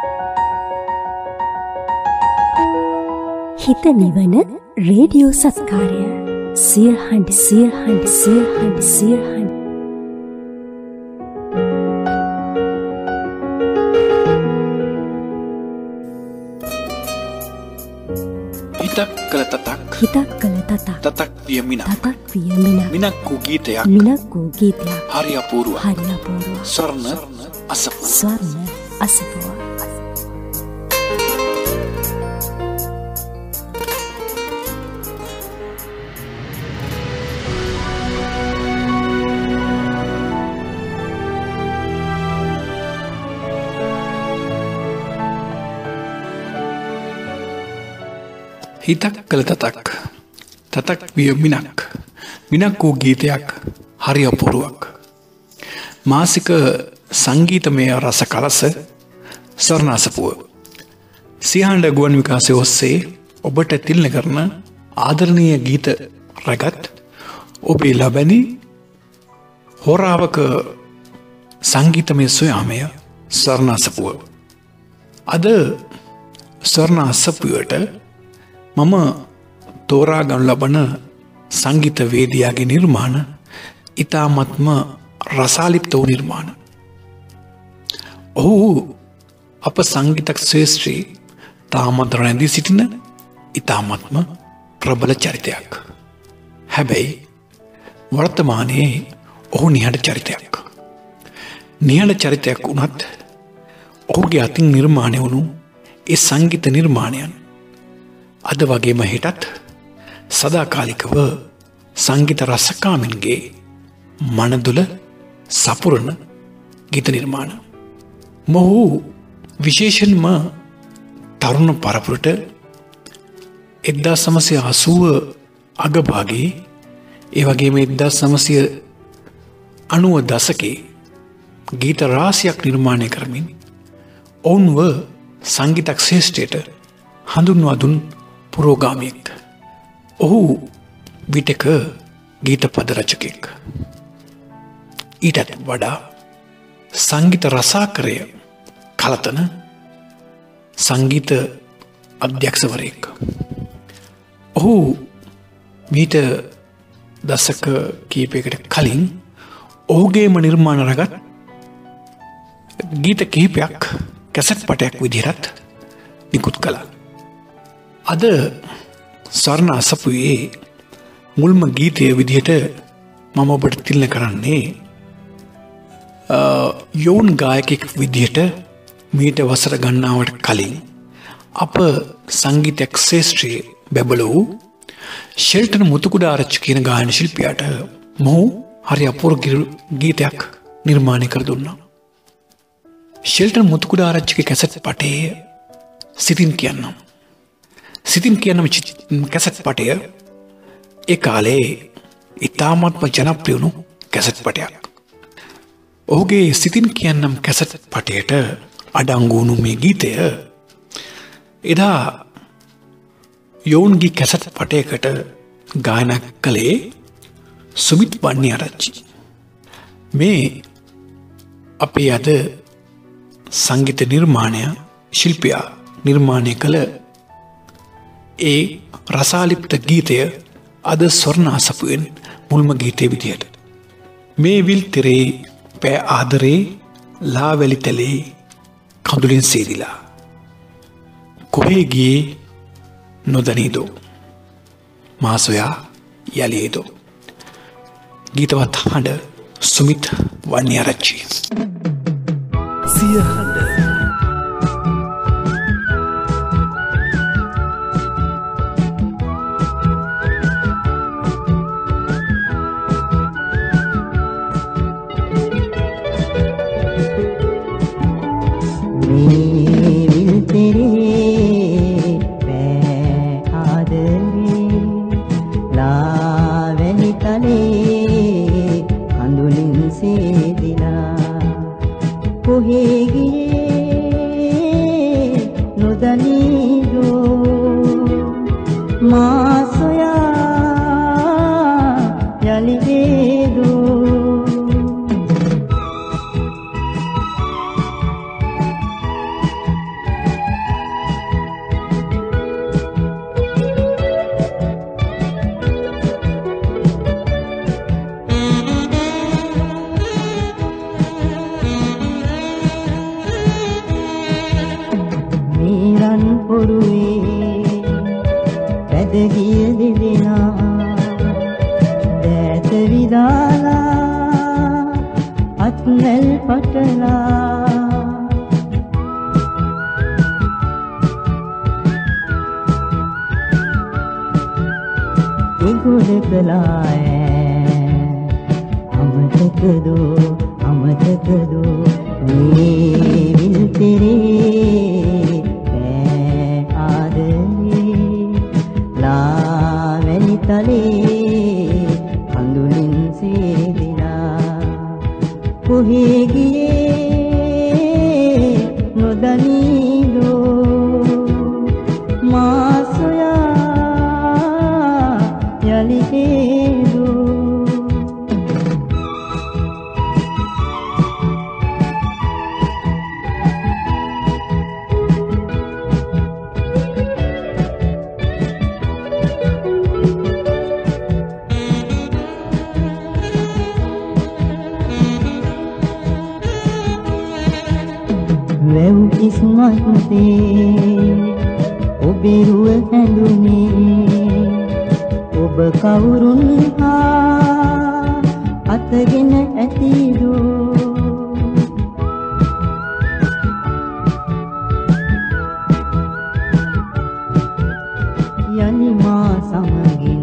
හිත නිවන රේඩියෝ සත්කාරය සියහඬ සියහඬ සියහඬ සියහඬ හිතක් කළ තතක් හිතක් කළ තතක් තතක් විය මිනක් තතක් විය මිනක් මිනක් වූ ගීතයක් ගීතයක් හරි අපූර්ව ස්වර්ණ අසපුව ස්වර්ණ අසපුව හිතක් කළ තතක් තතක් විය මිනක් වූ ගීතයක් හරි අපූරුවක් මාසික සංගීතමය රස කලස ස්වර්ණ අසපුව සියහඬ ගුවන් විකාශය ඔස්සේ ඔබට තිළින කරන ආදරණීය ගීත රැගත් ඔබේ ලබැඳි හෝරාවක සංගීතමය සොයාමය ස්වර්ණ අසපුව අද ස්වර්ණ අසපුවට මම තෝරා ගනු ලබන සංගීත වේදියාගේ නිර්මාණ ඉතාමත්ම රසාලිප්ත වූ නිර්මාණ. ඔහු අප සංගීත ක්ෂේත්‍රයේ තාමත් රැඳී සිටින ඉතාමත්ම ප්‍රබල චරිතයක්. හැබැයි වර්තමානයේ ඔහු නිහඬ චරිතයක්. නිහඬ චරිතයක් වුණත් ඔහුගේ අතින් නිර්මාණය වුණු ඒ සංගීත නිර්මාණයන් අද වගේම හෙටත් සදාකාලිකව සංගීත රසකාමින්ගේ මනදුල සපුරන ගීත නිර්මාණ. මොහු විශේෂයෙන්ම තරුණ පරපුරට 1980 අගභාගයේ ඒ වගේම 1990 දශකයේ ගීත රාශියක් නිර්මාණය කරමින් ඔවුන්ව සංගීත ක්ෂේත්‍රයට හඳුන්වා දුන් පුරෝගාමියෙක්. ඔහු විටක ගීත පද රචකයෙක්. ඊටත් වඩා සංගීත රසාකරය කලතන සංගීත අධ්‍යක්ෂවරයෙක්. ඔහු මීට දශක කීපයකට කලින් ඔහුගේම නිර්මාණ රගත් ගීත කිහිපයක් කැසට් පටයක් විදිහට නිකුත් කළා. අද ස්වර්ණ අසපුවේ මුල්ම ගීතය විදිහට මම ඔබට තිළින කරන්නේ යෝන් ගායකයෙක් විදිහට මීට වසර ගණනාවට කලින් අප සංගීත ක්ෂේත්‍රයේ බැබළ වූ ෂෙල්ටන් මුතුකුඩාරච්චි කියන ගායන ශිල්පියාට මොහු හරි අපූර්ව ගීතයක් නිර්මාණය කර දුන්නා. ෂෙල්ටන් මුතුකුඩාරච්චිගේ කැසට් පටයේ සිතින් කියන්නම්. සිතින් කියන්නම් කැසට් පටය ඒ කාලේ ඉතාමත්ම ජනප්‍රිය වුණු කැසට් පටයක්. ඔහුගේ සිතින් කියන්නම් කැසට් පටයට අඩංගු වුණු මේ ගීතය එදා යෝන්ගේ කැසට් පටයකට ගායනා කළේ සුමිත් වන්නිආරච්චි. මේ අපේ අද සංගීත නිර්මාණය ශිල්පියා නිර්මාණය කළ ඒ රසාලිප්ත ගීතය අද ස්වර්ණ අසපුවෙන් මුල්ම ගීතය විදියට. මේ විල් තෙරේ පෑ ආදරේ ලාවැලි තැලේ කඳුලින් සේදිලා කොහේ ගියේ නොදනීදෝ මා සොයා යලියේදෝ. ගීතවත් හඬ සුමිත් වන්නිආරච්චි. සියහඬ කොහේ ගියේ පොරුවේ පැදගිය දෙදෙනා දෑත විදාලා අත්වැල් පටලා ගොඩ කළා අමතකදෝ මේ විල්තරේ පෑ ආදරේ ලාවැනි තලේ කඳුලින් සේදිලා කොහේ ගියේ නොදනීදෝ මා සොයා යලි හේදෝ වැව් ඉස්මත්තේ ඔබේ රුව හැඳුනේ ඔබ කවුරුන් හා අතගෙන ඇතිදෝ යලි මා සමගින්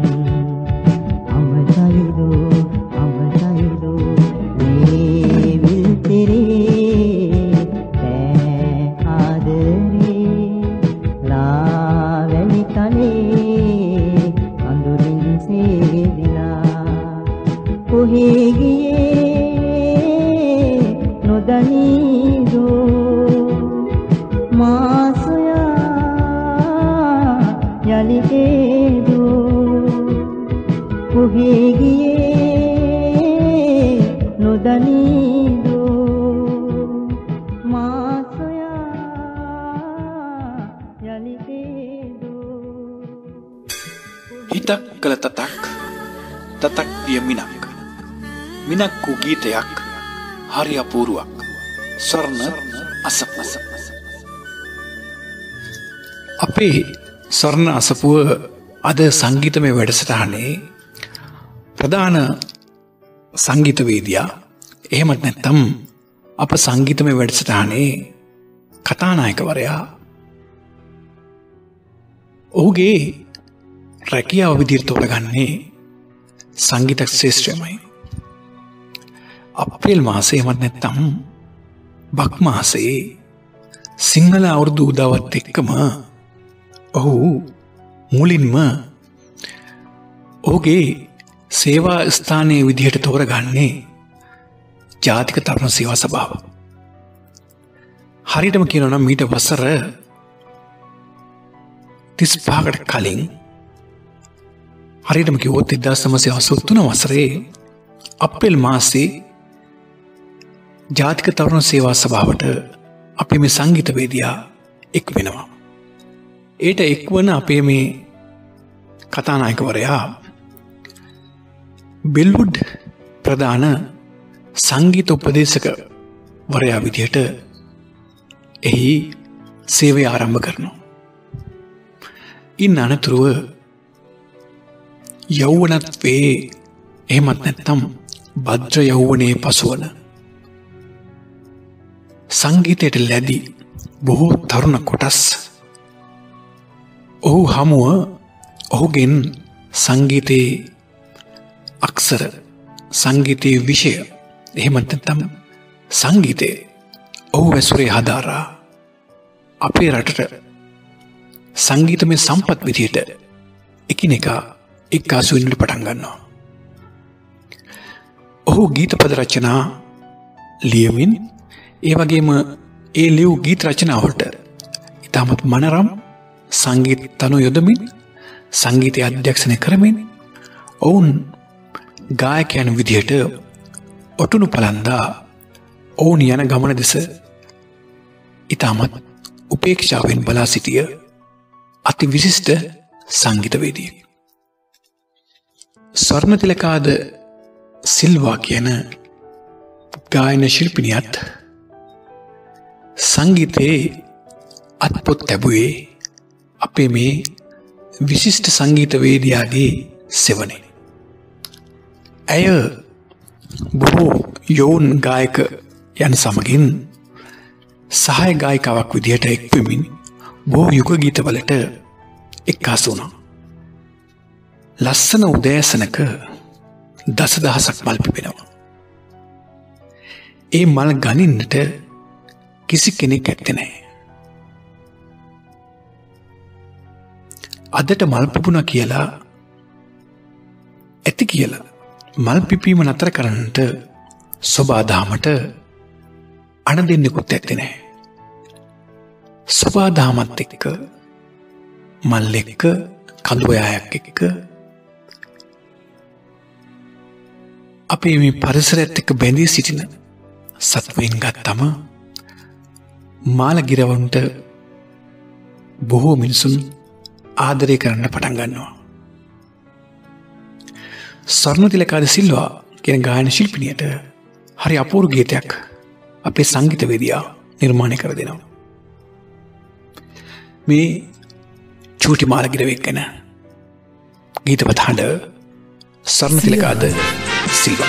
අමතයිදෝ මේ විල්තරේ පෑ ආදරේ ලාවැනි තලේ කඳුලින් සේදිලා කොහේ ගියේ නොදනීදෝ මා සොයා යලි හේදෝ කොහේ ගියේ නොදනීදෝ මා සොයා යලි හේදෝ හිතක් කළ තතක් තතක් විය මිනක් මිනක් වූ ගීතයක් හරි අපූරුවක් ස්වර්ණ අසපුව අපේ ස්වර්ණ අසපුව අද සංගීතමය වැඩසටහනේ ප්‍රධාන සංගීතවේදියා එහෙමත් නැත්නම් අප සංගීතමය වැඩසටහනේ කතානායකවරයා ඔහුගේ රැකියාව විදිහට තෝරගන්නේ සංගීත ශාස්ත්‍රයමයි. අප්‍රේල් මාසයේ එහෙමත් නැත්නම් බක් මාසයේ සිංහල අවුරුදු උදාවත් එක්කම ඔහු මුලින්ම ඔහුගේ සේවා ස්ථානයේ විදිහට තෝරගන්නේ ජාතික තරුණ සේවා සභාව. හරියටම කියනවා නම් මීට වසර 35කට කලින් හරියටම කිව්වොත් 1983 වසරේ අප්‍රේල් මාසයේ ජාතික තරුණ සේවා සභාවට අපේ මේ සංගීතවේදියා එක් වෙනවා. ඒට එක්වන අපේ මේ කතානායකවරයා බෙල්වුඩ් ප්‍රධාන සංගීත උපදේශක වරයා විදිහට එහි සේවය ආරම්භ කරනවා. ඉන් අනතුරුව යෞවනත්වයේ එහෙමත් නැත්නම් භද්‍ර යෞවනයේ පසුවන සංගීතයට ලැබි බොහෝ තරුණ කොටස් ඔහු හමුව ඔහුගෙන් සංගීතයේ අක්ෂර සංගීතයේ විෂය එහෙමත් නැත්නම් සංගීතයේ ඔහු ඇසුරේ හදාරා අපේ රටට සංගීතමය සම්පත් විදියට එකිනෙකා එක්කාසු වෙන්නට පටන් ගන්නවා. ඔහු ගීත පද රචනා ලියමින් ඒ වගේම ඒ ලියු ගීත රචනාවලට ඉතාමත් මනරම් සංගීත තනු යොදමින් සංගීතය අධ්‍යක්ෂණය කරමින් ඔවුන් ගායකයන් විදිහට ඔටුනු පලන්දා ඔවුන් යන ගමන දෙස ඉතාමත් උපේක්ෂාවෙන් බලා සිටිය අති විශිෂ්ට සංගීතවේදියෙක්. ස්වර්ණතිලකාද සිල්වා කියන ගායන ශිල්පිනියත් සංගීතයේ අත්පොත් ලැබුවේ අපේ මේ විශිෂ්ට සංගීත වේදිකාවේ සෙවණේ. ඇය බොහෝ යෝන් ගායක යන සමගින් සහාය ගායිකාවක් විදිහට එක්වෙමින් බොහෝ යුග ගීතවලට එක්කාසු වුණා. ලස්සන උදෑසනක දසදහසක් මල් පිපෙනවා. ඒ මල් ගනින්නට කිසි කෙනෙක් ඇත්තේ නැහැ. අදට මල් පිපුණා කියලා ඇති කියලා මල් පිපීම නතර කරන්නට සොබාදහමට අණ දෙන්නෙකුත් ඇත්තේ නැහැ. සොබාදහමත් එක්ක මල් එක්ක කඳුවයායක් එක්ක අපේ මේ පරිසරයත් එක්ක බැඳී සිටින සත්වයින් ගත්තම මාළගිරවුන්ට බොහෝ මිනිසුන් ආදරය කරන්න පටන් ගන්නවා. ස්වර්ණතිලක ද සිල්වා කියන ගායන ශිල්පිනියට හරි අපූර්ව ගීතයක් අපේ සංගීත වේදිකාව නිර්මාණය කර දෙනවා. මේ චූටි මාළගිරවෙක් ගැන ගීතවත් හඬ ස්වර්ණතිලක ද සිල්වා.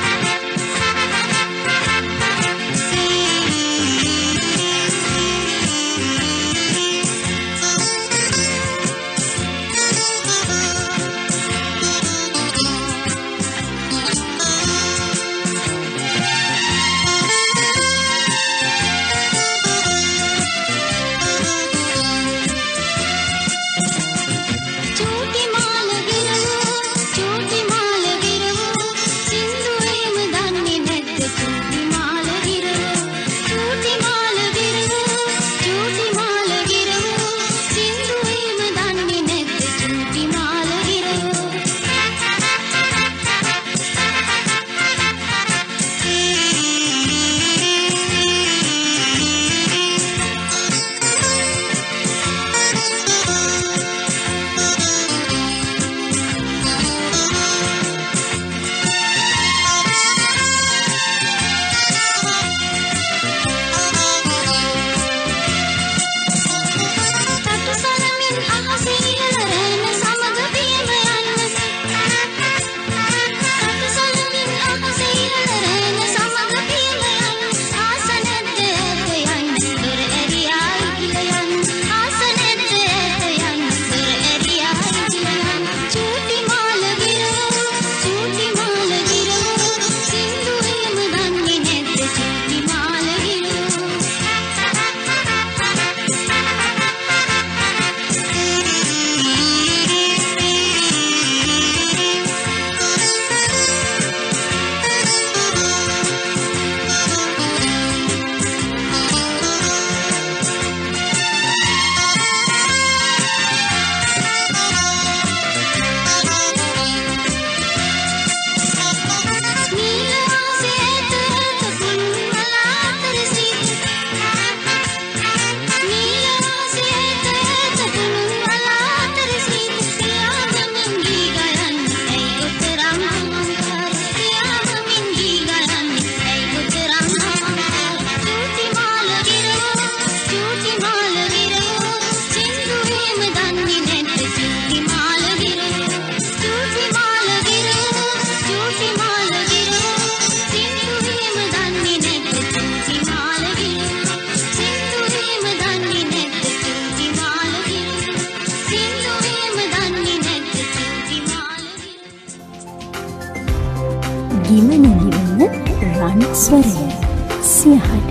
ස්වරය සියහට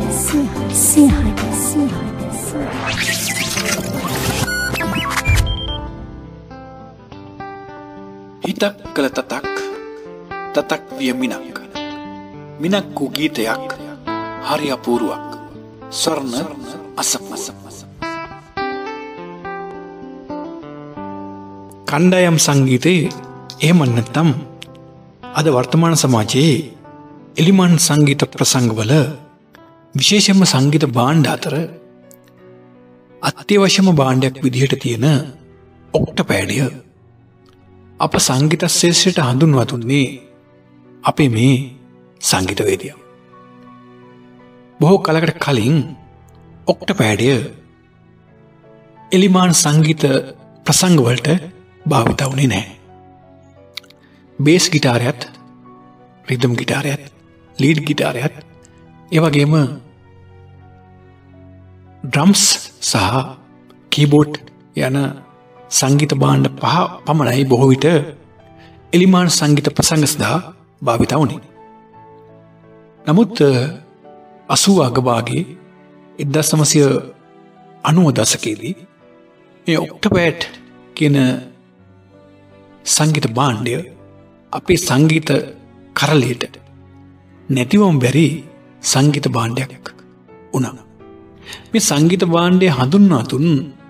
හිතක් කළ තතක් විය මිනක් වූ ගීතයක් හරි අපූරුවක් ස්වර්ණ අසපස කණ්ඩායම් සංගීතයේ එහෙම නැත්නම් අද වර්තමාන සමාජයේ එලිමන් සංගීත ප්‍රසංගවල විශේෂයෙන්ම සංගීත භාණ්ඩ අතර අත්‍යවශ්‍යම භාණ්ඩයක් විදිහට තියෙන ඔක්ටපෑඩය අප සංගීත ශාස්ත්‍රයට හඳුන්වා දුන්නේ අපේ මේ සංගීත වේදිකාව. බොහෝ කලකට කලින් ඔක්ටපෑඩය එලිමාන් සංගීත ප්‍රසංග වලට භාවිත වුණේ නැහැ. බේස් ගිටාරයත්, රිද්ම් ගිටාරයත්, ලීඩ් ගිටාරයත්, ඒ වගේම ඩ්‍රම්ස් සහ කීබෝඩ් යන සංගීත භාණ්ඩ පහ පමණයි බොහෝ විට එලිමාන් සංගීත ප්‍රසංග සඳහා භාවිත වුණේ. නමුත් 80 අගභාගයේ 1990 දශකයේදී මේ ඔක්ටපෑඩ් කියන සංගීත භාණ්ඩය අපේ සංගීත කරලියට නැතිවම බැරි සංගීත භාණ්ඩයක් වුණා. මේ සංගීත භාණ්ඩය හඳුන්වා දුන්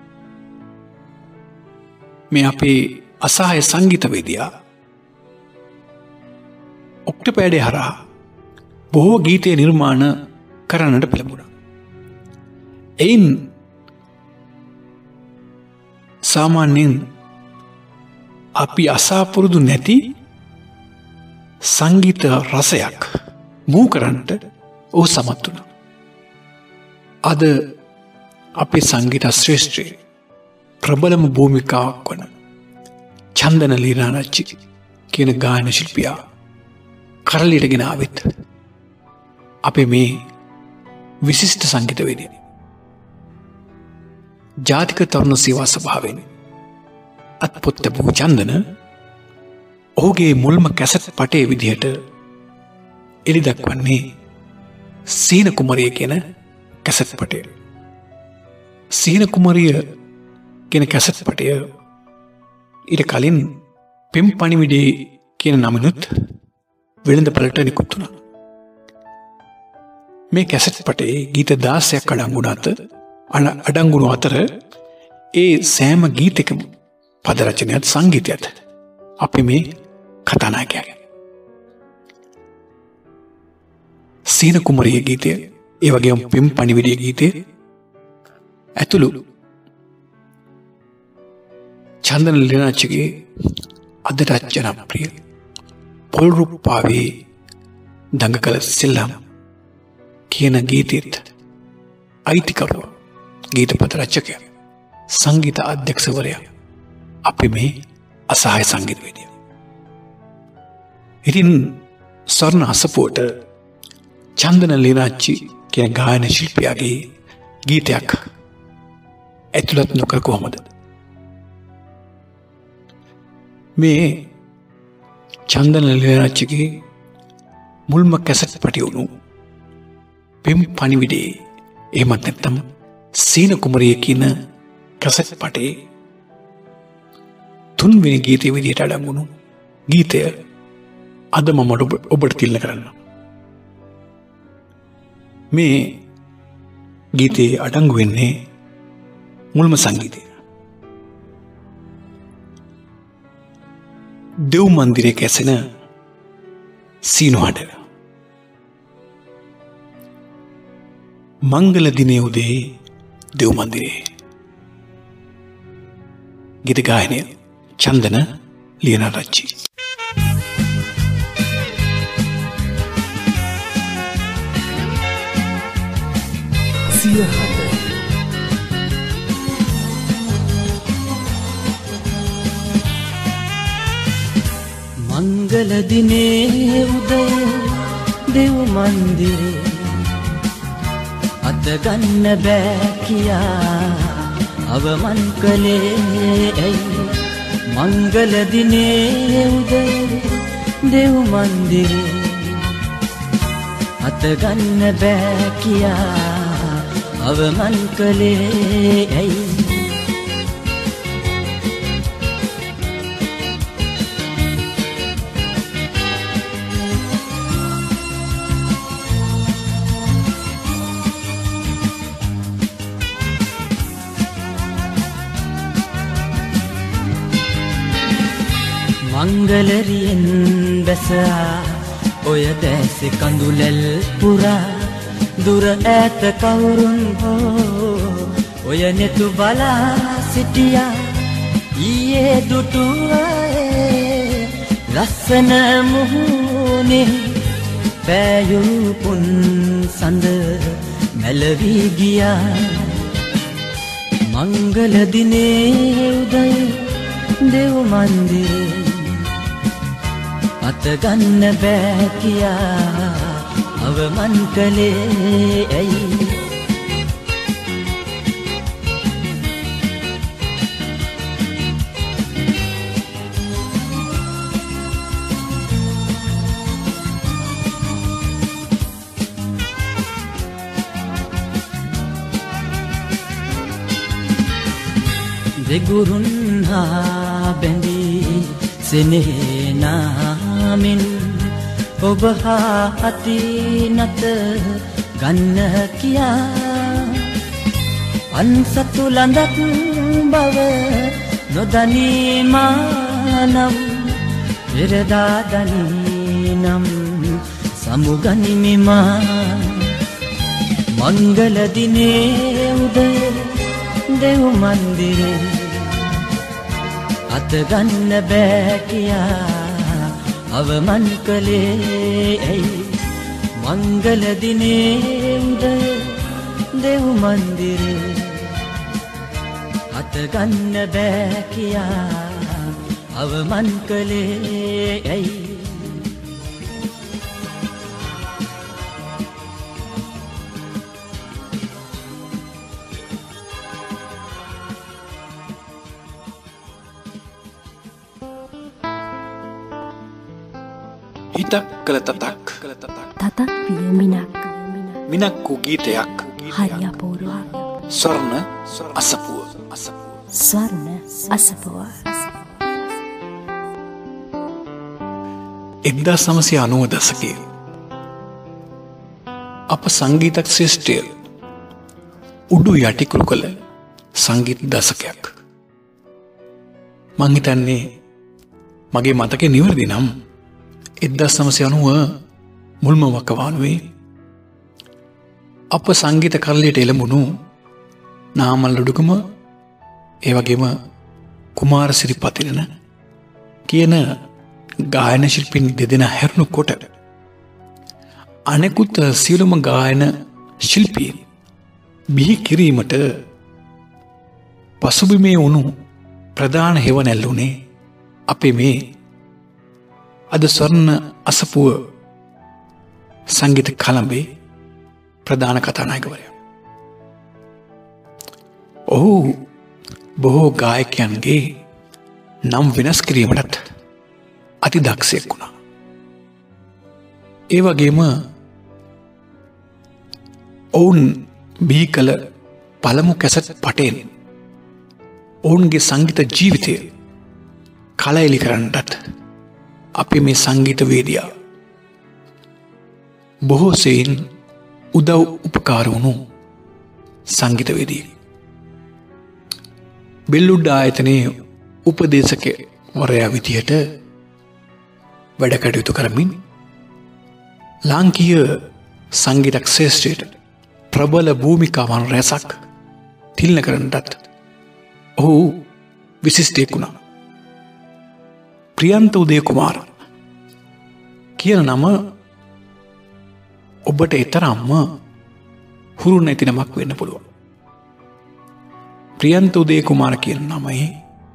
මේ අපේ අසහාය සංගීතවේදියා ඔක්ටපෑඩේ හරහා බොහෝ ගීතය නිර්මාණ කරන්නට පෙළඹුණා. එයින් සාමාන්‍යයෙන් අපි අසාපුරුදු නැති සංගීත රසයක් මූ කරන්නට ඔහු සමත් වුණා. අද අපේ සංගීත ශ්‍රේෂ්ඨයේ ප්‍රබලම භූමිකාවක් වන චන්දන ලීනාරච්චි කියන ගායන ශිල්පියා කරලියට ගෙන ආවෙත් අපේ මේ විශිෂ්ට සංගීතවේදියා. ජාතික තරුණ සේවා සභාවෙන් අත්පොත් ලැබූ චන්දන ඔහුගේ මුල්ම කැසට් පටේ විදිහට එළි දක්වන්නේ සීන කුමරිය කියන කැසට් පටය. සීන කුමරිය කියන කැසට් පටය ඊට කලින් පෙම් පණිවිඩේ කියන නමිනුත් වෙළඳපළට නිකුත් වුණා. මේ කැසට් පටේ ගීත 16ක් අඩංගුණු අතර ඒ සෑම ගීතකම පද රචනයත් සංගීතයත් අපි මේ කතානායකයා. සීන කුමරිය ගීතය, ඒ වගේම පෙම් පණිවිඩය ගීතය ඇතුළු චන්දන ලීනාරච්චිගේ අදටත් ජනප්‍රිය පොල්රුප්පාවේ දඟකල සෙල්ලම් කියන ගීතෙත් අයිතිකරුවා, ගීතපද රචකයා, සංගීත අධ්‍යක්ෂවරයා අපි මේ අසහාය සංගීතවේදියා. ඉතින් ස්වර්ණ අසපුවට චන්දන ලීනාරච්චි කියන ගායන ශිල්පියාගේ ගීතයක් ඇතුළත් නොකර කොහොමද? මේ චන්දන ලීනාරච්චිගේ මුල්ම කැසට් පටි වුණු පෙම් පණිවිඩේ, එහෙමත් නැත්නම් සීන කුමරිය කියන කැසට් පටේ තුන්වෙනි ගීතය විදිහට අඩංගුණු ගීතය අද මම ඔබට තිල්න කරන්න. මේ ගීතයේ අඩංගු වෙන්නේ මුල්ම සංගීතය. දෙව් මන්දිරයක ඇසෙන සීනු හඬ. මංගල දිනේ උදේ දෙව් මන්දිරේ. ගීත ගායනය චන්දන ලීනාරච්චි. මංගල දිනේ උදය දෙව් මන්දිරේ අත ගන්න බෑ කියා අවමන් කළේ ඇයි? මංගල දිනේ උදය දෙව් මන්දිරේ අත ගන්න බෑ කියා අවමන් කළේ ඇයි? මංගලරියෙන් බැසා ඔය දැසෙ කඳුලැල් පුරා දුර ඈත කවුරුන් හෝ ඔය නෙතු බලා සිටියා ඊයේ දුටුවායේ ලස්සන මුහුණේ පෑයූ පුන් සඳ මැලවී ගියා මංගල දිනේ උදය දෙව් මන්දිරේ අත ගන්න බෑ කියා අවමන් කළේ ඇයි දෙගුරුන් හා බැඳී සෙනෙහේ නාමින් ඔබ හා අති නත ගන්න කියා අන්සතු ලඳක් බව නොදනී මානම් පෙරදා දනී නම් සමුගනිමි මා මංගල දිනේ උදය දෙව් මන්දිරේ අත ගන්න බෑ කියා අවමන් කළේ ඇයි මංගල දිනේ උදය දෙව් මන්දිරේ අත ගන්න බෑ කියා අවමන් කළේ ඇයි හිතක් කළ තතක් තතක් විය මිනක් මිනක් වූ ගීතයක් හරි අපූර්ව ස්වර්ණ අසපුව ස්වර්ණ අසපුව 1990 දශකයේ අප සංගීත ක්ෂේත්‍රය උඩු යටිකුරු කළ සංගීත දශකයක් මං හිතන්නේ මගේ මතකේ නිවැරදි නම් 1990 මුල්ම වකවානුවේ අප සංගීත කරලියට එළඹුණු නාමල් ලුඩුකම ඒ වගේම කුමාර සිරිපතිරණ කියන ගායන ශිල්පීන් දෙදෙනා හැරුණු කොට අනෙකුත් සියලුම ගායන ශිල්පීන් බිහි කිරීමට පසුබිමේ වුණු ප්‍රධාන හෙවණැල්ල උනේ අපේ මේ අද ස්වර්ණ අසපුව සංගීත කලඹේ ප්‍රධාන කතානායකවරයා. ඔහු බොහෝ ගායකයන්ගේ නම් වෙනස් කිරීමටත් අති දක්ෂයෙක් වුණා. ඒ වගේම ඔවුන් බිහි කළ පළමු කැසට් පටයෙන් ඔවුන්ගේ සංගීත ජීවිතය කලඑලි කරන්නටත් අපි මේ සංගීත වේදියා බොහෝ සෙයින් උදව් උපකාර වුණු සංගීත වේදී බෙල්ලුඩ් ආයතනයේ උපදේශක වරයා විදියට වැඩ කටයුතු කරමින් ලාංකීය සංගීත ක්ෂේත්‍රයට ප්‍රබල භූමිකාවන් රැසක් තිළින කරන්නටත් ඔහු විශිෂ්ටයෙක් වුණා. ප්‍රියන්ත උදේ කුමාර කියන නම ඔබට එතරම්ම හුරු නැති නමක් වෙන්න පුළුවන්. ප්‍රියන්ත උදේ කුමාර කියන නමයි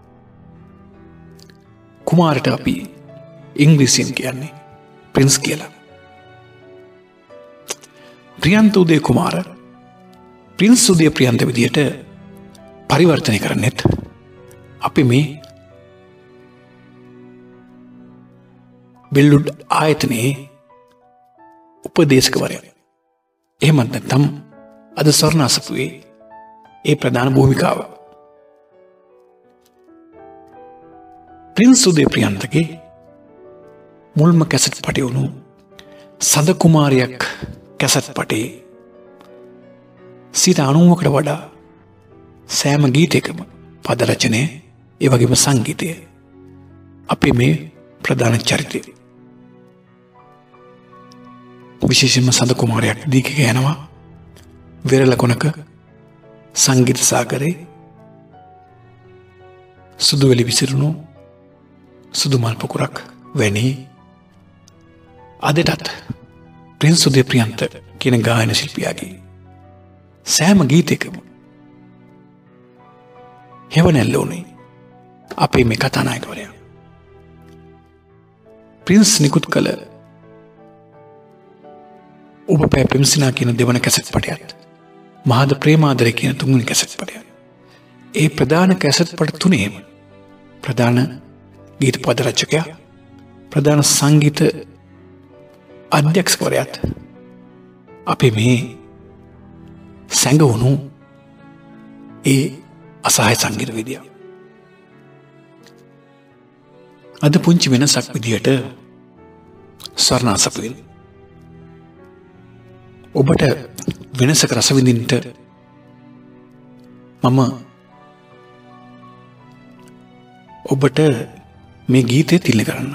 කුමාරට අපි ඉංග්‍රීසියෙන් කියන්නේ ප්‍රින්ස් කියලා. ප්‍රියන්ත උදේ කුමාර ප්‍රින්ස් උදේ ප්‍රියන්ත විදියට පරිවර්තනය කරන්නෙත් අපි මේ බෙල්ලුඩ් ආයතනයේ උපදේශකවරයා. එහෙමත් නැත්නම් අද ස්වර්ණ අසපුවේ ඒ ප්‍රධාන භූමිකාව. ප්‍රින්ස් උදේ ප්‍රියන්තගේ මුල්ම කැසට් පටය වුණු සද කුමාරයක් කැසට් පටේ 90%කට වඩා සෑම ගීතයකම පද රචනය ඒ වගේම සංගීතය අපේ මේ ප්‍රධාන චරිතය. විශේෂයෙන්ම සඳ කුමාරයක් දීකක යනවා වෙරළ කොනක සංගීත සාගරේ සුදුවැලි විසිරුණු සුදු මල් පොකුරක් වැනි අදටත් ප්‍රින්ස් උදේ ප්‍රියන්ත කියන ගායන ශිල්පියාගේ සෑම ගීතයකම හෙවණැල්ල උනේ අපේ මේ කතානායකවරයා. ප්‍රින්ස් නිකුත් කළ ඔබ පෑ ප්‍රින්සිනා කියන දෙවන කැසට් පටයත් මහද ප්‍රේමාදරය කියන තුන්වෙනි කැසට් පටයත් ඒ ප්‍රධාන කැසට් පට තුනේම ප්‍රධාන ගීත පද රචකයා ප්‍රධාන සංගීත අධ්‍යක්ෂකවරයාත් අපේ මේ සැඟවුණු ඒ අසහාය සංගීතවේදියා. අද පුංචි වෙනසක් විදියට ස්වර්ණ අසපුවෙන් ඔබට වෙනසක රස විඳින්නට මම ඔබට මේ ගීතය තිල්ල කරන්න.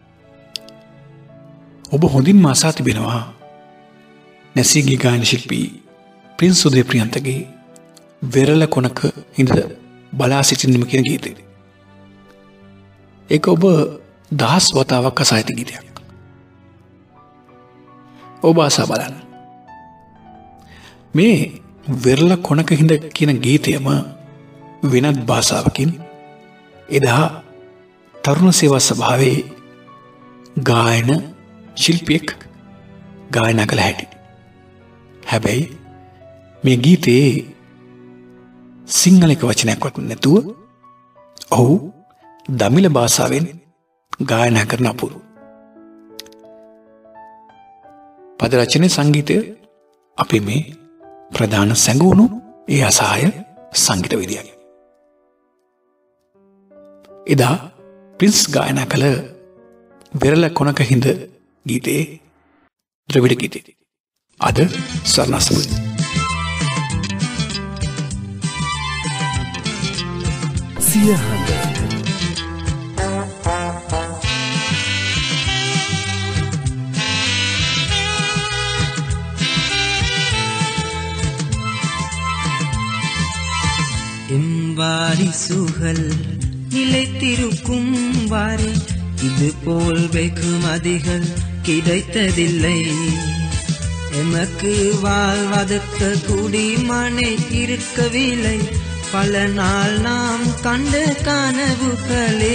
ඔබ හොඳින්ම අසා තිබෙනවා නැසීගේ ගායන ශිල්පී ප්‍රින්ස් උදේ ප්‍රියන්තගේ වෙරළ කොනක ඉඳ බලා සිටින්නම කියන ගීතය. ඒක ඔබ දහස් වතාවක් අසා ඇති ගීතයක්. ඔබ අසා බලන්න. මේ වෙරළ කොනක හිඳ කියන ගීතයම වෙනත් භාෂාවකින් එදා තරුණ සේවා සභාවේ ගායන ශිල්පියෙක් ගායනා කළ හැටි. හැබැයි මේ ගීතයේ සිංහලක වචනයක්වත් නැතුව ඔහු දමිළ භාෂාවෙන් ගායනා කරන අපුරු. පද රචනයේ සංගීතය අපේ මේ ප්‍රධාන සැඟවුණු ඒ අසහාය සංගීතවේදියාගේ. එදා ප්‍රින්ස් ගායනා කළ වෙරළ කොනක හිඳ ගීතයේ ද්‍රවිඩ ගීතය. අද ස්වර්ණාසපුවෙන්. සියහඬ எம்பாரி சுகல் நிலைத்திருக்கும் வாரி இது போல் வெகும் அதிகள் கிடைத்ததில்லை. எமக்கு வாழ்வதற்கு குடிமனை இருக்கவில்லை. பல நாள் நாம் கண்ட கனவுகளே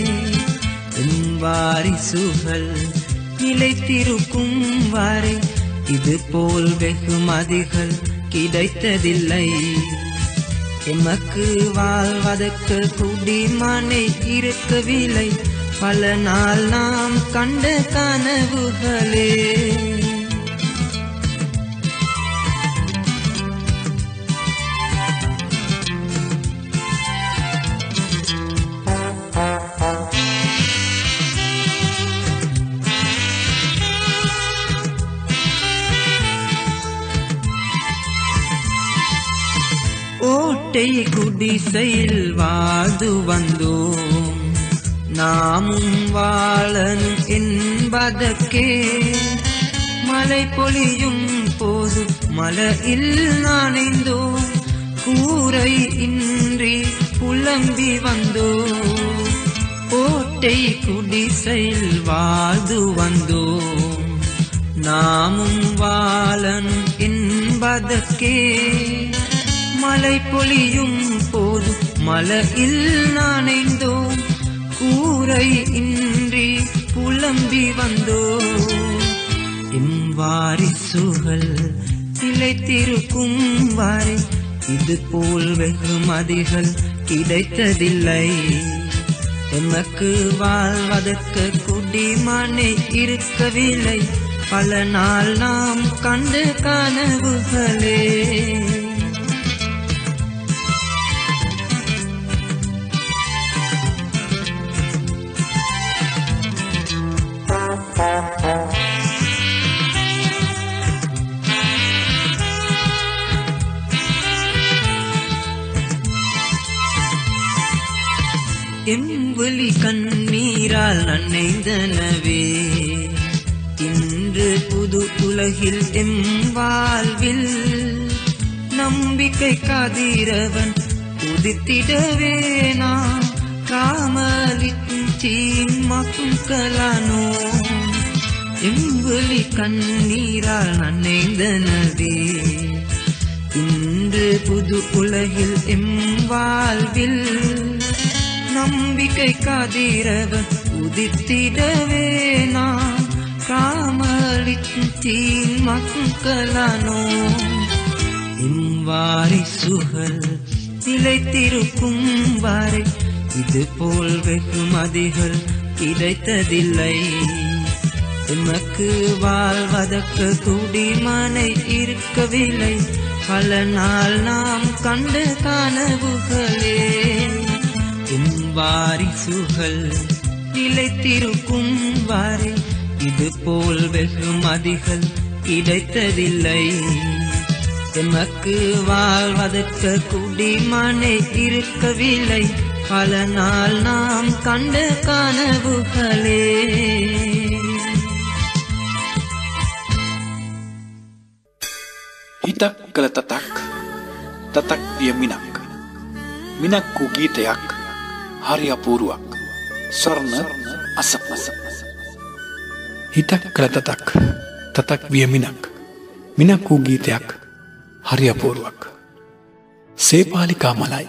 எம்பாரி சுகல் நிலைத்திருக்கும் வாரி இது போல் வெகும் அதிகள் கிடைத்ததில்லை. எமக்கு வாழ்வதற்கு குடிமனை இருக்கவில்லை. பல நாள் நாம் கண்ட கனவுகளே. ஓட்டை குடிசையில் வாழ்ந்து வந்தோம். நாமும் வாழனும் என்பதற்கே மழை பொழியும் போது மலையில் நனைந்தோம். கூரை இன்றி புலம்பி வந்தோம். ஓட்டை குடிசையில் வாழ்ந்து வந்தோம். நாமும் வாழனும் என்பதற்கே மழை பொழியும் போது மலையில் நனைந்தோம். கூரை இன்றி புலம்பி வந்தோம். எம்வாரிசுகள் நிலைத்திருக்கும் வாரி இது போல் வெகுமதிகள் கிடைத்ததில்லை. எமக்கு வாழ்வதற்கு குடிமனை இருக்கவில்லை. பல நாள் நாம் கண்ட கனவுகளே. எம்வழி கண்ணீரால் நனைந்தனவே இன்று புது உலகில் எம் வாழ்வில் நம்பிக்கை கதிரவன் உதித்திடவே நாம் காமலிக்கும் தீமக்கும் கலானோ. எம்வழி கண்ணீரால் நனைந்தனவே இன்று இன்று புது உலகில் எம் வாழ்வில் நம்பிக்கை கதிரவன் உதித்திடவே நாம் காமலித்தீன் மக்களானோ வாரிசுகள் நிலைத்திருக்கும் வரை இதுபோல் வெகுமதிகள் கிடைத்ததில்லை. எமக்கு வாழ்வதற்கு குடிமனை இருக்கவில்லை. பல நாள் நாம் கண்ட கனவுகளே என் வாரிசுகள் நிலைத்திருக்கும் வரை இதுபோல் வெகுமதிகள் கிடைத்ததில்லை. எமக்கு வாழ்வதற்கு குடிமனை இருக்கவில்லை. பல நாள் நாம் கண்ட கனவுகளே. හිතක් කළ තතක් තතක් විය මිනක් මිනක් වූ ගීතයක් හරි අපූරුවක් ස්වර්ණ අසප. හිතක් කළ තතක් තතක් විය මිනක් මිනක් වූ ගීතයක් හරි අපූරුවක් සේපාලිකා මලයි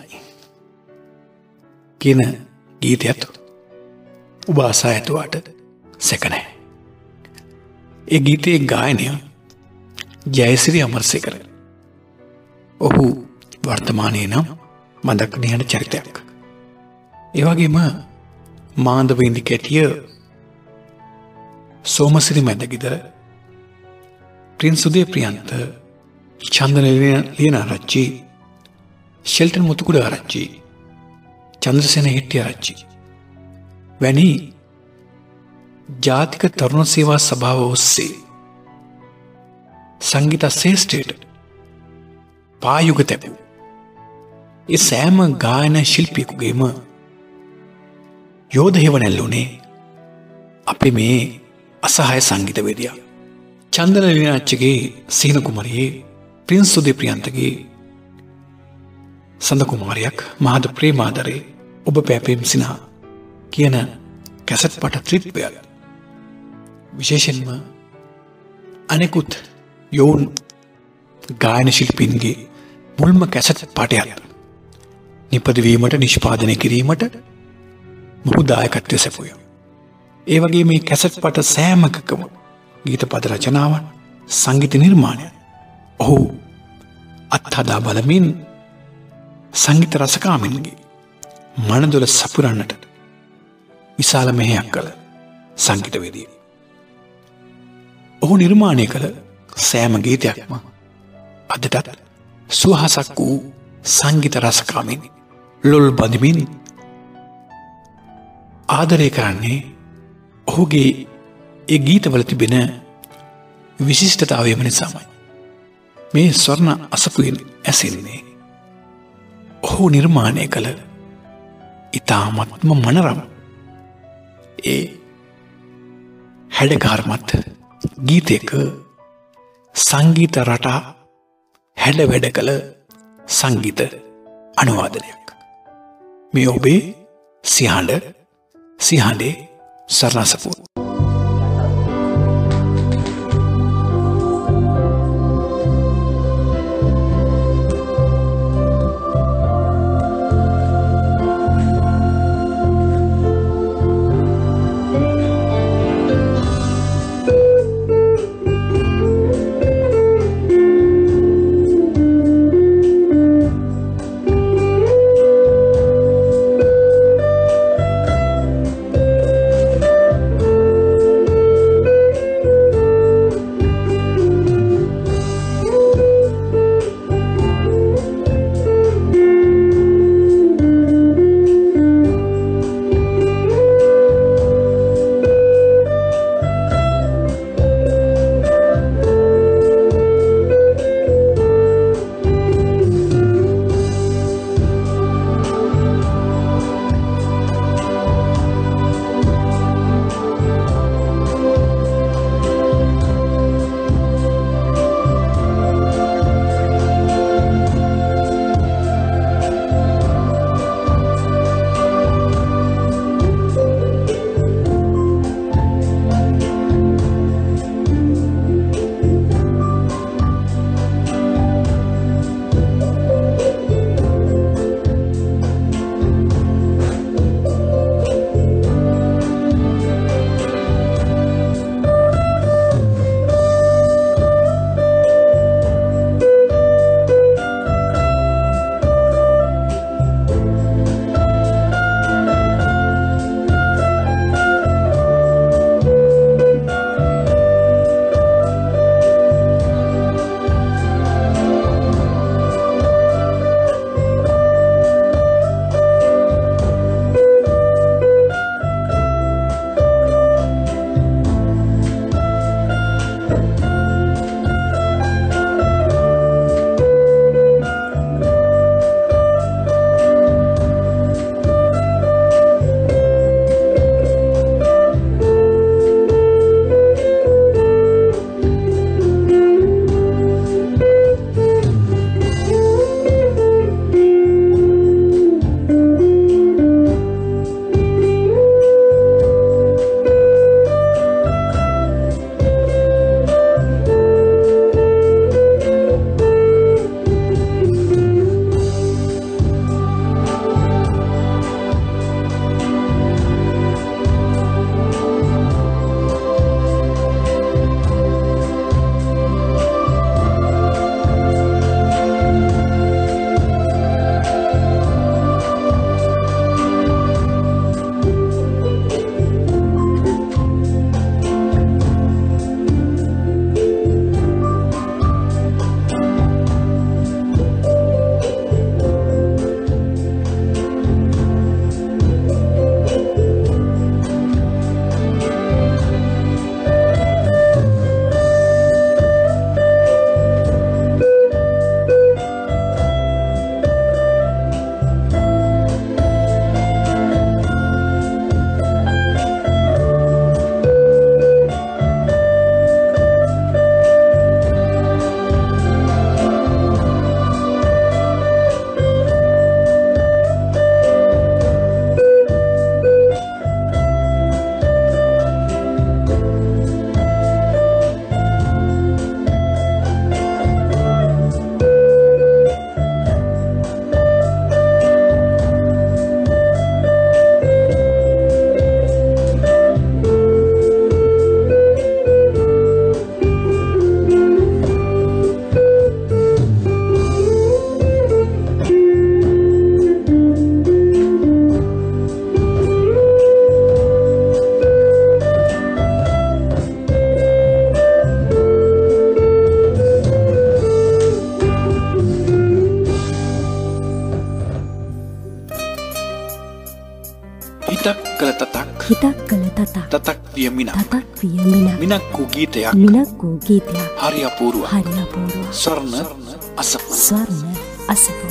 කියන ගීතයත් ඔබ අසා ඇතුවාට සැක නැහැ. ඒ ගීතයේ ගායනය ජයසිරි අමරසේකර. ඔහු වර්තමානයේ නම් මදක් නිහඬ චරිතයක්. ඒ වගේම මාන්දව ඉන්දිකැටිය සෝමසිරි මැදගිදර ප්‍රින්ස් උදේ ප්‍රියන්ත චන්දන ලියනාරච්චි ෂෙල්ටන් මුතුකුඩ ආරච්චි චන්ද්‍රසේන හෙට්ටිආරච්චි වැනි ජාතික තරුණ සේවා සභාව ඔස්සේ සංගීත ශ්‍රේෂ්ඨයට පායුග තැබූ ඒ සෑම ගායන ශිල්පියෙකුගේම යෝධ හෙවණැල්ලුනේ අපේ මේ අසහාය සංගීතවේදියා චන්දන ලියනාරච්චිගේ සීන කුමරියේ ප්‍රින්ස් උදේ ප්‍රියන්තගේ සඳ කුමාරයක් මහද ප්‍රේමාදරේ ඔබ පැපෙම් සිනා කියන කැසට් පට ත්‍රිත්වයක් විශේෂයෙන්ම අනෙකුත් යෝන් ගායන ශිල්පීන්ගේ මුල්ම කැසට් පටයක් නිපදවීමට නිෂ්පාදනය කිරීමට මොහු දායකත්වය සැපුය. ඒ වගේ මේ කැසට් පට සෑමකකම ගීත පද රචනාවන් සංගීත නිර්මාණය ඔහු අත්හදා බලමින් සංගීත රසකාමින්ගේ මනදොල සපුරන්නට විශාල මෙහෙයක් කළ සංගීතවේදියෙක්. ඔහු නිර්මාණය කළ සෑම ගීතයක්ම අදටත් සුවහසක් වූ සංගීත රසකාමින් ලොල් බඳමින් ආදරය කරන්නේ ඔහුගේ ඒ ගීතවල තිබෙන විශිෂ්ටතාවයම නිසාමයි. මේ ස්වර්ණ අසපුවෙන් ඇසෙන්නේ ඔහු නිර්මාණය කළ ඉතාමත්ම මනරම් ඒ හැඩකාරමත් ගීතයක සංගීත රටා හැඩ වැඩ කළ සංගීත අනුවාදනයක්. මේ ඔබේ සිහඬේ සරණසපුව. හිතක් කළ තතක් හිතක් කළ තතක් තතක් විය මිනක් තතක් විය මිනක් මිනක් වූ ගීතයක් මිනක් වූ ගීතයක් හරි අපූර්ව හරි අපූර්ව ස්වර්ණ අසප ස්වර්ණ අසපුව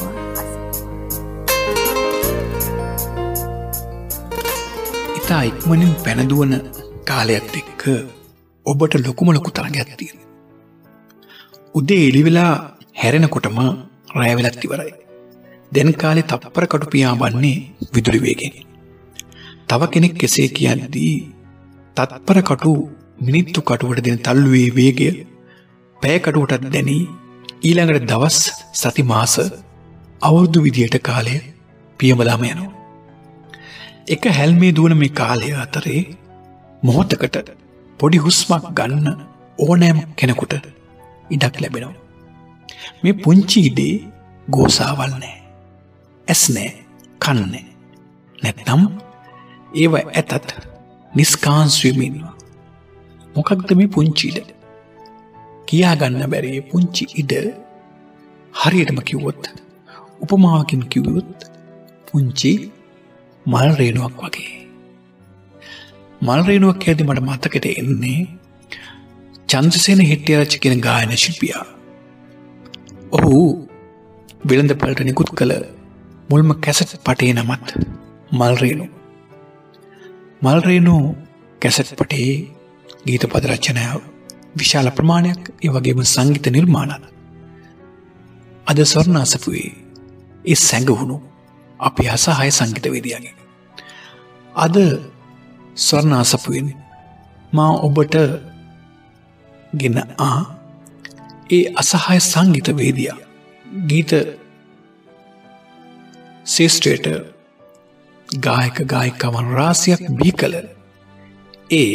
ඉතා ඉක්මනින් පැනදුවන කාලයත් එක්ක ඔබට ලොකු තරගයක් තියෙනවා. උදේ එළි වෙලා හැරෙනකොටම රැය වෙලත් ඉවරයි. දැන් කාලේ තප්පර කටු පියාඹන්නේ විදුලි වේගෙන්. තව කෙනෙක් කෙසේ කියද්දී තත්පර කටු මිනිත්තු කටුවට දෙන තල්ලුවේ වේගය පැය කටුවටත් දැනී ඊළඟට දවස් සති මාස අවුරුදු විදියට කාලය පියඹලාම යනවා. එක හැල්මේ දුවන මේ කාලය අතරේ මොහොතකට පොඩි හුස්මක් ගන්න ඕනෑම කෙනෙකුට ඉඩක් ලැබෙනවා. මේ පුංචි ඉඩේ ගෝසාවල් නැහැ. ඇස් නැහැ, කන් නැහැ. නැත්නම් ඒව ඇතත් නිස්කාන්සුවෙම ඉන්නවා. මොකක්ද මේ පුංචි ඉඩ? කියා ගන්න බැරි පුංචි ඉඩ හරියටම කිව්වොත්, උපමාවකින් කිව්වොත් පුංචි මල් රේණුවක් වගේ. මල් රේණුවක් කියද්දි මට මතකෙට එන්නේ චන්ද්‍රසේන හෙට්ටිආරච්චි කියන ගායන ශිල්පියා. ඔහු වෙළඳපළට නිකුත් කළ මුල්ම කැසට් පටේ නමත් මල් රේණු. මල් රේණු කැසට් පටේ ගීත පද රචනාව විශාල ප්‍රමාණයක්, ඒ වගේම සංගීත නිර්මාණ අද ස්වර්ණ අසපුවේ ඒ සැඟවුණු අපේ අසහාය සංගීතවේදියාගේ. අද ස්වර්ණ අසපුවෙන් මා ඔබට ගෙන ඒ අසහාය සංගීතවේදියා ගීත ශේෂ්ත්‍රයට ගායක ගායිකාවන් රාශියක් බිහි කළ ඒ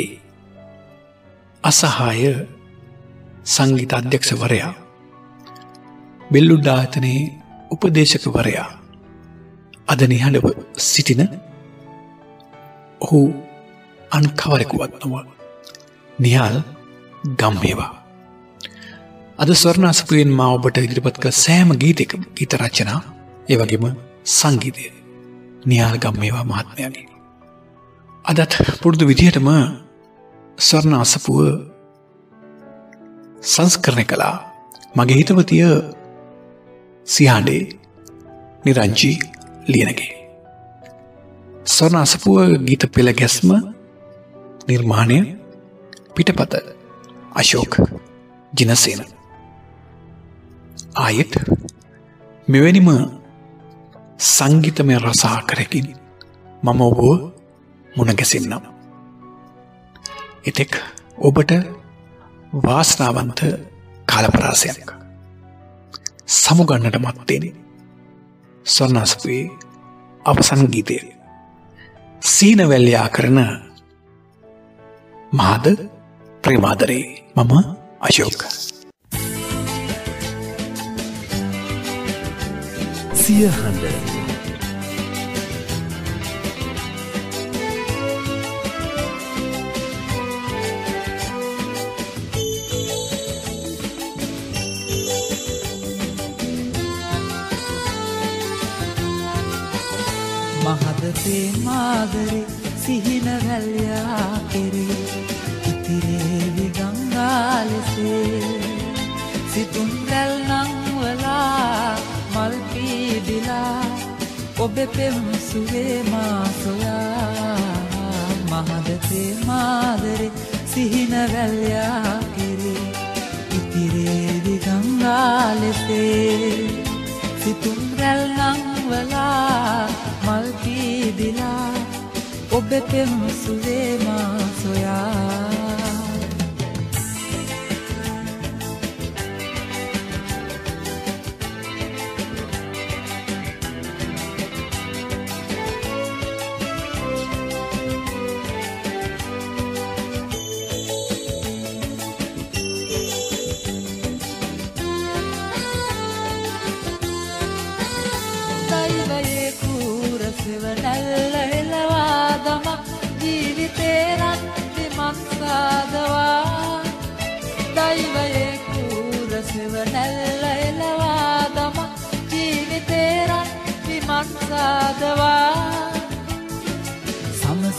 අසහාය සංගීත අධ්‍යක්ෂවරයා, බෙල්ලුඩ ආයතනයේ උපදේශකවරයා, අද නිහඬව සිටින ඔහු අන් කවරෙකුවත් නොව නිහාල් ගම්මේවා. අද ස්වර්ණ අසපුවෙන් මා ඔබට ඉදිරිපත් කළ සෑම ගීතයකම ගීත රචනා, ඒ වගේම සංගීතය නිහාල් ගම්මේවා මහත්මයාගේ. අදත් පුරුදු විදිහටම ස්වර්ණ අසපුව සංස්කරණය කළා මගේ හිතවතිය සියහඬේ නිරංජි ලියනගේ. ස්වර්ණ අසපුව ගීත පෙළ ගැස්ම නිර්මාණය පිටපත අශෝක් ජිනසේන. ආයෙත් මෙවැනිම සංගීතමය රසාකරකින් මම ඔබ මුණ ගැසෙන්නම්. එතෙක් ඔබට වාසනාවන්ත කාලපරාසයක් සමුගන්නට මත්තෙන් ස්වර්ණ අසපුවේ අවසන් ගීතය සීනවැල්යා කරන මහද ප්‍රේමාදරේ මම අශෝක. සියහඬ මහදතේ මාදරේ සිහින වැල්යා කෙරේ ඉතිරේවි ගංගා ලෙසේ සිතුම් රැල් නංවලා මල් පීදිලා ඔබ පෙම් සුවේ මා සොයා. මහදතේ මාදරේ සිහින වැල්යා කෙරේ ඉතිරේවි ගංගා ලෙසේ සිතුම් රැල් නංවලා මල් පීදිලා ඔබ පෙම් සුවේ මා සොයා.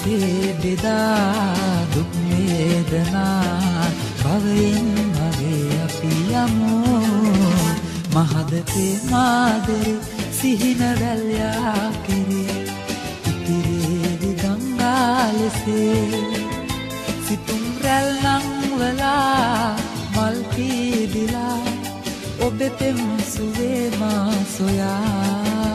අපේ බෙදා දුක් වේදනා භවයෙන් භවේ අපි යමු මහද ප්‍රේමාදරේ සිහින වැල්යා කෙරේ ඉතිරේ ගංගා ලෙසේ සිතුම් රැල් නංවලා මල් පීදිලා ඔබේ පෙම් සුවේ මා සොයා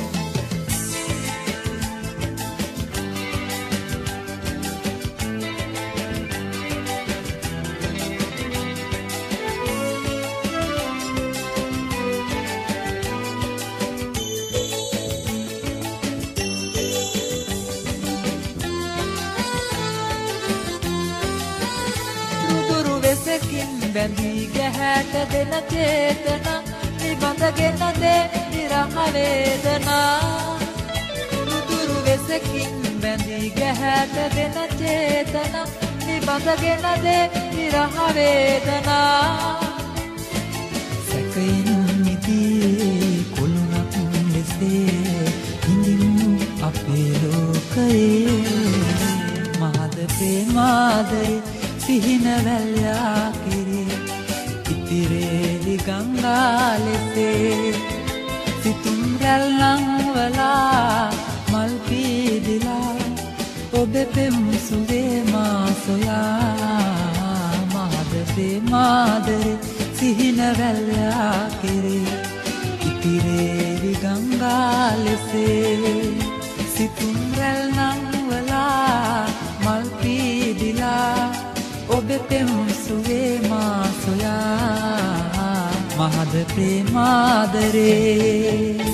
බැඳී ගැහැට දෙන චේතන නිබඳගෙන දේ විරහ වේදනා නුදුරු වෙසකින් බැඳී ගැහැට දෙන චේතන නිබඳගෙන දේ විරහ වේදනා සැකයෙන් මිදී කුළුණක් ලෙසේ හිඳිමු අපේ ලෝකයේ මහද ප්‍රේමාදරේ සිහින වැල්යා කෙරේ ඉතිරේලි ගංගා ලෙසේ සිතුම් රැල් නංවලා මල් පීදිලා ඔබේ පෙම් සුවේ මා සොයා මහද ප්‍රේමාදරේ සිහින වැල්යා කෙරේ ඉතිරේලි ගංගා ලෙසේ සිතුම් රැල් නංවලා මල් පීදිලා ඔබේ පෙම් සුවේ මා සොයා මහද ප්‍රේමාදරේ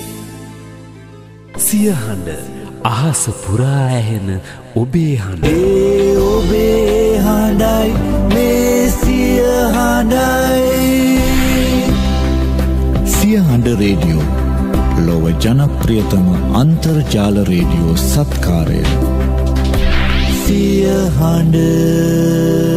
සිය හඬ අහස පුරා ඇහෙන ඔබේ හඬ ඔබේ හඬයි මේ සිය හඬයි සිය හඬ රේඩියෝ ලොව ජනප්‍රියතම අන්තර්ජාල රේඩියෝ සත්කාරය සිය හඬ